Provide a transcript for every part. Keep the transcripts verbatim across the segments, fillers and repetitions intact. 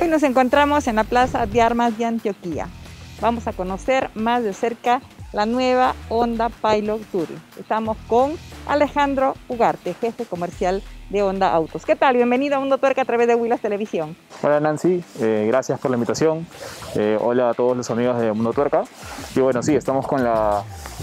Hoy nos encontramos en la Plaza de Armas de Antioquia. Vamos a conocer más de cerca la nueva Honda Pilot Touring. Estamos con Alejandro Ugarte, jefe comercial de Honda Autos. ¿Qué tal? Bienvenido a Mundo Tuerca a través de Huilas Televisión. Hola Nancy, eh, gracias por la invitación. Eh, hola a todos los amigos de Mundo Tuerca. Y bueno, sí, estamos con la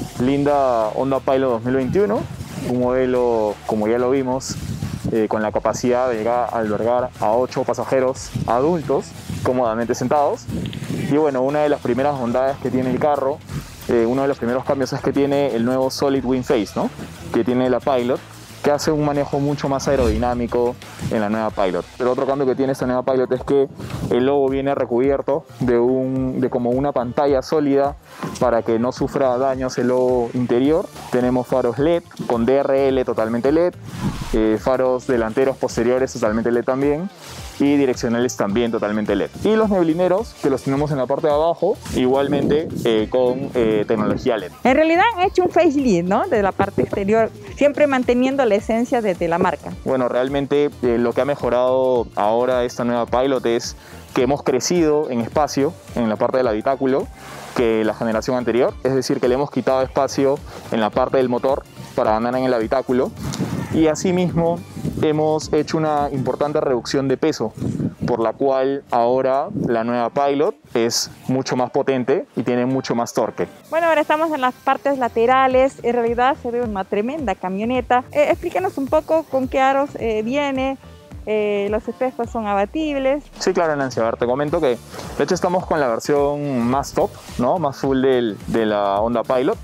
linda Honda Pilot dos mil veintiuno, un modelo, como ya lo vimos, eh, con la capacidad de llegar a albergar a ocho pasajeros adultos cómodamente sentados. Y bueno, una de las primeras bondades que tiene el carro, eh, uno de los primeros cambios es que tiene el nuevo Solid Wing Face, ¿no? Que tiene la Pilot, que hace un manejo mucho más aerodinámico en la nueva Pilot. El otro cambio que tiene esta nueva Pilot es que el logo viene recubierto de, un, de como una pantalla sólida para que no sufra daños el logo interior. Tenemos faros L E D con D R L totalmente L E D, eh, faros delanteros posteriores totalmente L E D también, y direccionales también totalmente L E D. Y los neblineros, que los tenemos en la parte de abajo, igualmente eh, con eh, tecnología L E D. En realidad han hecho un facelift, ¿no? De la parte exterior, siempre manteniendo la esencia de, de la marca. Bueno, realmente eh, lo que ha mejorado ahora esta nueva Pilot es que hemos crecido en espacio en la parte del habitáculo que la generación anterior, es decir, que le hemos quitado espacio en la parte del motor para andar en el habitáculo, y asimismo hemos hecho una importante reducción de peso, por la cual ahora la nueva Pilot es mucho más potente y tiene mucho más torque. Bueno, ahora estamos en las partes laterales. En realidad se ve una tremenda camioneta. Eh, explícanos un poco con qué aros eh, viene. Eh, los espejos son abatibles. Sí, claro, Nancy, a ver, te comento que de hecho estamos con la versión más top, ¿no? Más full del, de la Honda Pilot.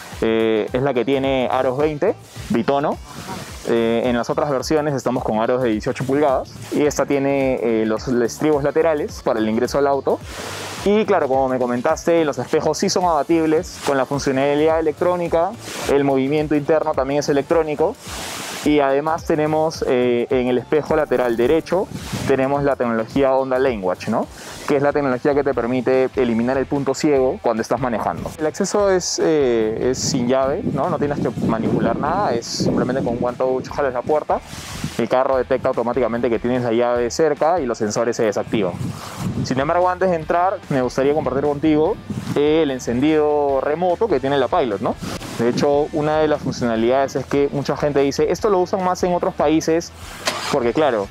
Eh, es la que tiene aros veinte, bitono. Eh, en las otras versiones estamos con aros de dieciocho pulgadas y esta tiene eh, los estribos laterales para el ingreso al auto. Y claro, como me comentaste, los espejos sí son abatibles con la funcionalidad electrónica, el movimiento interno también es electrónico. Y además tenemos eh, en el espejo lateral derecho, tenemos la tecnología Honda Lane Watch, ¿no? Que es la tecnología que te permite eliminar el punto ciego cuando estás manejando. El acceso es, eh, es sin llave, ¿no? No tienes que manipular nada, es simplemente con un guantouch jalas la puerta, el carro detecta automáticamente que tienes la llave cerca y los sensores se desactivan. Sin embargo, antes de entrar, me gustaría compartir contigo el encendido remoto que tiene la Pilot, ¿no? De hecho, una de las funcionalidades es que mucha gente dice, esto lo usan más en otros países porque, claro,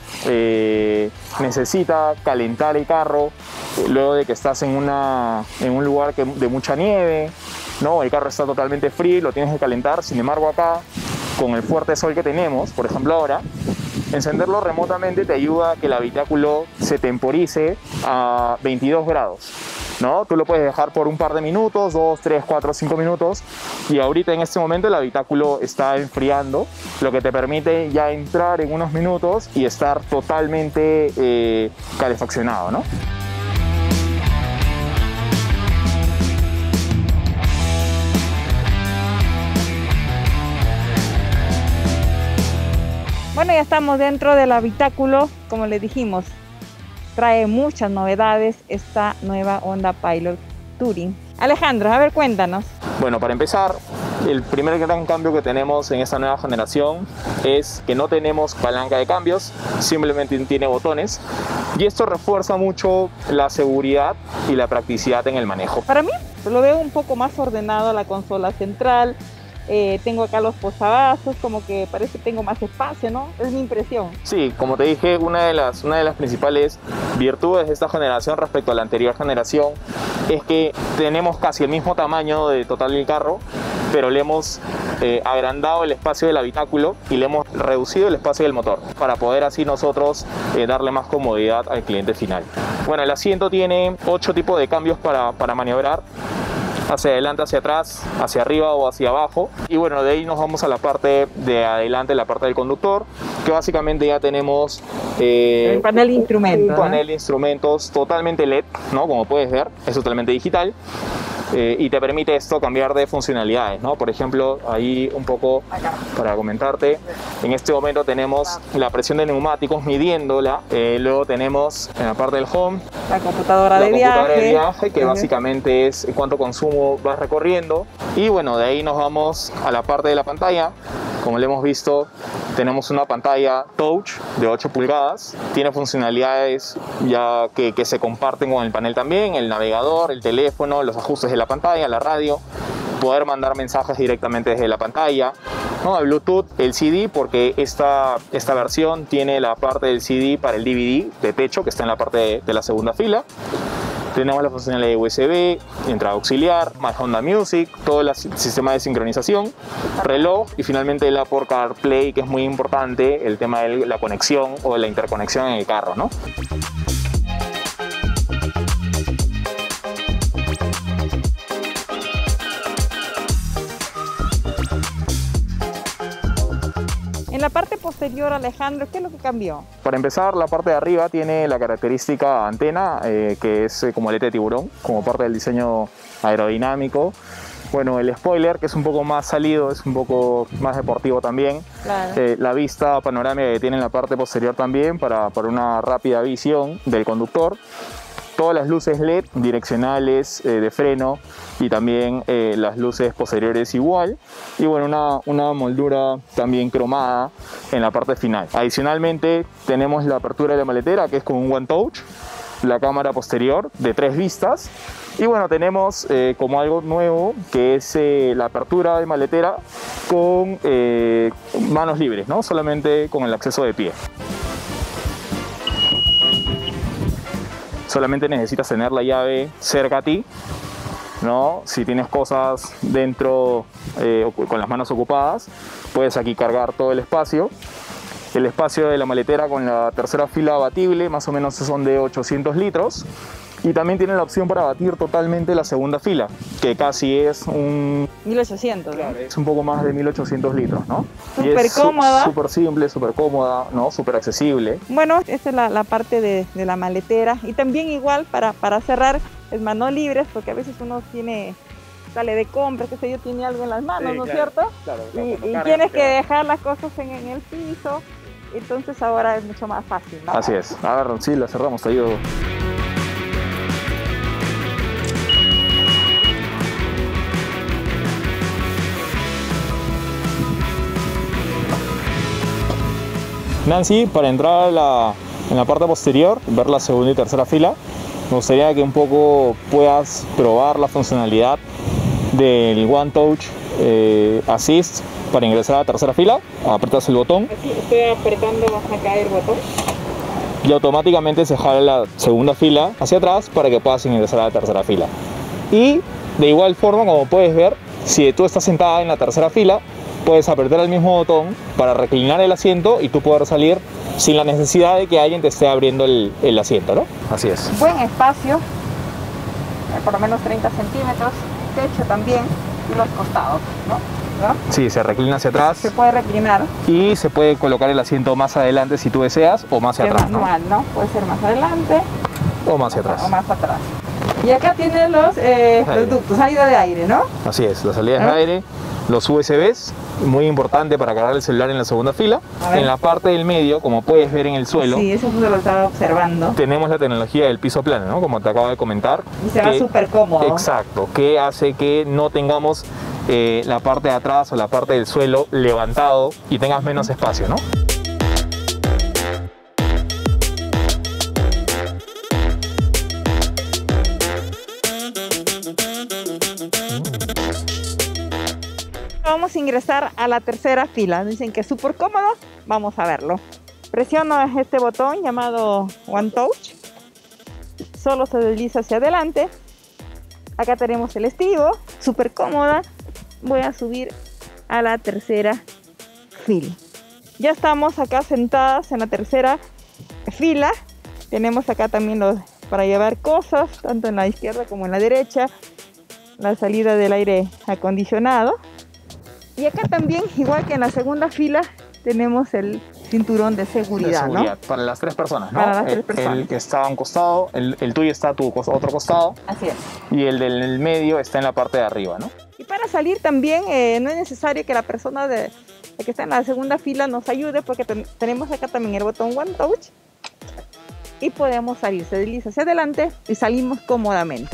eh, necesita calentar el carro eh, luego de que estás en, una, en un lugar que, de mucha nieve, ¿no? El carro está totalmente frío, lo tienes que calentar. Sin embargo, acá, con el fuerte sol que tenemos, por ejemplo ahora, encenderlo remotamente te ayuda a que el habitáculo se temporice a veintidós grados. ¿No? Tú lo puedes dejar por un par de minutos, dos, tres, cuatro, cinco minutos, y ahorita en este momento el habitáculo está enfriando, lo que te permite ya entrar en unos minutos y estar totalmente eh, calefaccionado, ¿no? Bueno, ya estamos dentro del habitáculo, como les dijimos. Trae muchas novedades esta nueva Honda Pilot Touring. Alejandro, a ver, cuéntanos. Bueno, para empezar, el primer gran cambio que tenemos en esta nueva generación es que no tenemos palanca de cambios, simplemente tiene botones. Y esto refuerza mucho la seguridad y la practicidad en el manejo. Para mí, lo veo un poco más ordenado la consola central. Eh, tengo acá los posavasos, como que parece que tengo más espacio, ¿no? Es mi impresión. Sí, como te dije, una de las, una de las principales virtudes de esta generación respecto a la anterior generación es que tenemos casi el mismo tamaño de total del carro, pero le hemos eh, agrandado el espacio del habitáculo y le hemos reducido el espacio del motor para poder así nosotros eh, darle más comodidad al cliente final. Bueno, el asiento tiene ocho tipos de cambios para, para maniobrar. Hacia adelante, hacia atrás, hacia arriba o hacia abajo. Y bueno, de ahí nos vamos a la parte de adelante, la parte del conductor, que básicamente ya tenemos eh, el panel de instrumentos, un panel de instrumentos totalmente L E D, ¿no? Como puedes ver, es totalmente digital. Eh, y te permite esto cambiar de funcionalidades, ¿no? Por ejemplo, ahí un poco para comentarte, en este momento tenemos la presión de neumáticos midiéndola, eh, luego tenemos en la parte del home la computadora, la de, computadora viaje. de viaje, que uh-huh. básicamente es cuánto consumo vas recorriendo, y bueno, de ahí nos vamos a la parte de la pantalla como le hemos visto, tenemos una pantalla touch de ocho pulgadas, tiene funcionalidades ya que, que se comparten con el panel también, el navegador, el teléfono, los ajustes de la pantalla, la radio, poder mandar mensajes directamente desde la pantalla, ¿no? El Bluetooth, el C D, porque esta, esta versión tiene la parte del C D para el D V D de techo, que está en la parte de, de la segunda fila. Tenemos la funcionalidad de U S B, entrada auxiliar, My Honda Music, todo el sistema de sincronización, reloj y finalmente el Apple CarPlay, que es muy importante, el tema de la conexión o de la interconexión en el carro, ¿no? En la parte posterior, Alejandro, ¿qué es lo que cambió? Para empezar, la parte de arriba tiene la característica antena, eh, que es eh, como aleta de tiburón, como parte del diseño aerodinámico. Bueno, el spoiler, que es un poco más salido, es un poco más deportivo también. Claro. Eh, la vista panorámica que tiene en la parte posterior también, para, para una rápida visión del conductor. Todas las luces L E D direccionales eh, de freno y también eh, las luces posteriores igual. Y bueno, una, una moldura también cromada en la parte final. Adicionalmente tenemos la apertura de la maletera, que es con un One Touch, la cámara posterior de tres vistas. Y bueno, tenemos eh, como algo nuevo, que es eh, la apertura de maletera con eh, manos libres, ¿no? Solamente con el acceso de pie. Solamente necesitas tener la llave cerca a ti, ¿no? Si tienes cosas dentro eh, con las manos ocupadas, puedes aquí cargar todo el espacio. El espacio de la maletera con la tercera fila abatible, más o menos son de ochocientos litros. Y también tiene la opción para abatir totalmente la segunda fila, que casi es un... mil ochocientos, ¿no? Es un poco más de mil ochocientos litros, ¿no? Súper cómoda. Súper simple, súper cómoda, ¿no? Súper accesible. Bueno, esta es la, la parte de, de la maletera. Y también igual para, para cerrar es manos libres, porque a veces uno tiene... sale de compras, qué sé yo, tiene algo en las manos, sí, ¿no es claro, cierto? Claro, claro, y y cargas, tienes que dejar las cosas en, en el piso, entonces ahora es mucho más fácil, ¿no? Así es. A ver, sí, la cerramos, te ayudo. Nancy, para entrar a la, en la parte posterior, ver la segunda y tercera fila, me gustaría que un poco puedas probar la funcionalidad del One Touch eh, Assist para ingresar a la tercera fila. Apretas el botón. Aquí estoy apretando acá el botón. Y automáticamente se jala la segunda fila hacia atrás para que puedas ingresar a la tercera fila. Y de igual forma, como puedes ver, si tú estás sentada en la tercera fila, puedes apretar el mismo botón para reclinar el asiento y tú poder salir sin la necesidad de que alguien te esté abriendo el, el asiento, ¿no? Así es. Buen espacio, por lo menos treinta centímetros, techo también y los costados, ¿no? ¿No? Sí, se reclina hacia atrás. Se puede reclinar. Y se puede colocar el asiento más adelante si tú deseas o más hacia atrás, ¿no? Manual, ¿no? Puede ser más adelante. O más hacia atrás. O más atrás. Y acá tiene los, eh, los ductos, salida de aire, ¿no? Así es, las salidas ¿Eh? de aire, los U S Bs, muy importante para cargar el celular en la segunda fila. En la parte del medio, como puedes ver en el suelo, sí, eso se lo estaba observando, tenemos la tecnología del piso plano, ¿no? Como te acabo de comentar. Y se va súper cómodo. Exacto, que hace que no tengamos eh, la parte de atrás o la parte del suelo levantado y tengas menos espacio, ¿no? Vamos a ingresar a la tercera fila. Dicen que es súper cómodo. Vamos a verlo. Presiono este botón llamado One Touch. Solo se desliza hacia adelante. Acá tenemos el estribo. Súper cómoda. Voy a subir a la tercera fila. Ya estamos acá sentadas en la tercera fila. Tenemos acá también los para llevar cosas, tanto en la izquierda como en la derecha. La salida del aire acondicionado. Y acá también, igual que en la segunda fila, tenemos el cinturón de seguridad, de seguridad, ¿no? Para las tres personas, ¿no? Para las el, tres personas. El que está a un costado, el, el tuyo está a tu otro costado. Así es. Y el del medio está en la parte de arriba, ¿no? Y para salir también eh, no es necesario que la persona de, de que está en la segunda fila nos ayude, porque ten, tenemos acá también el botón One Touch y podemos salir. Se desliza hacia adelante y salimos cómodamente.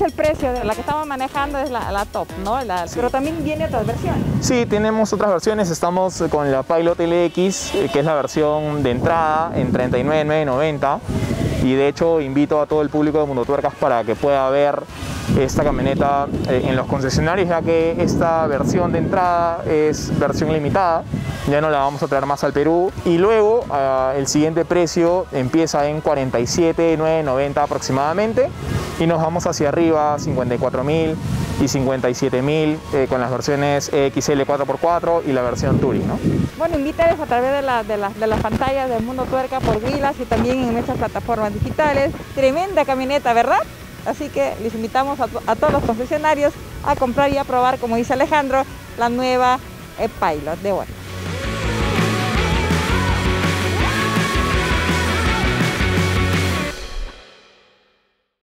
el precio de la que estamos manejando, es la, la top, ¿no? La, sí. Pero también viene otras versiones. Sí, tenemos otras versiones. Estamos con la Pilot L X, que es la versión de entrada en treinta y nueve mil novecientos noventa. Y de hecho invito a todo el público de Mundo Tuercas para que pueda ver esta camioneta en los concesionarios, ya que esta versión de entrada es versión limitada, ya no la vamos a traer más al Perú. Y luego uh, el siguiente precio empieza en cuarenta y siete mil novecientos noventa aproximadamente, y nos vamos hacia arriba, cincuenta y cuatro mil y cincuenta y siete mil eh, con las versiones E X L cuatro por cuatro y la versión Touring, ¿no? Bueno, invítales a través de, la, de, la, de las pantallas del Mundo Tuerca por Willax y también en nuestras plataformas digitales. Tremenda camioneta, ¿verdad? Así que les invitamos a, a todos los concesionarios a comprar y a probar, como dice Alejandro, la nueva eh, Pilot de Willax.